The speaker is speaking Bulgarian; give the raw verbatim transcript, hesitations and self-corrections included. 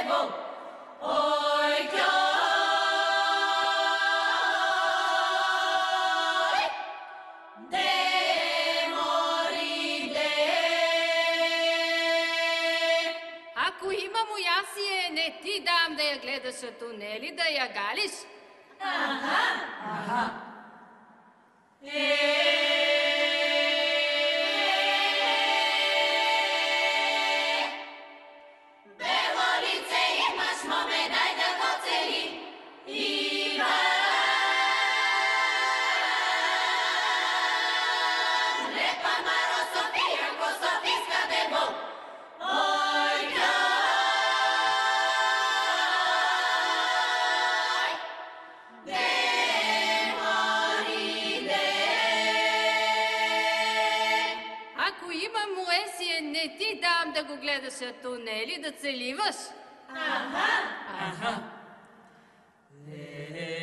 къде-во. Ой, кой, де мори де. Ако има моясие, не ти дам да я гледаш, а тунели да я галиш. Аха, аха. Е, бело лице имаш, моме, дай да го цели. Иван, лепа Маро София, ко Софийска дево. Ой, кой, де мори де. Ако има моясие, не ти дам да го гледаш, а тунели да целиваш. Аха, Аха. Е,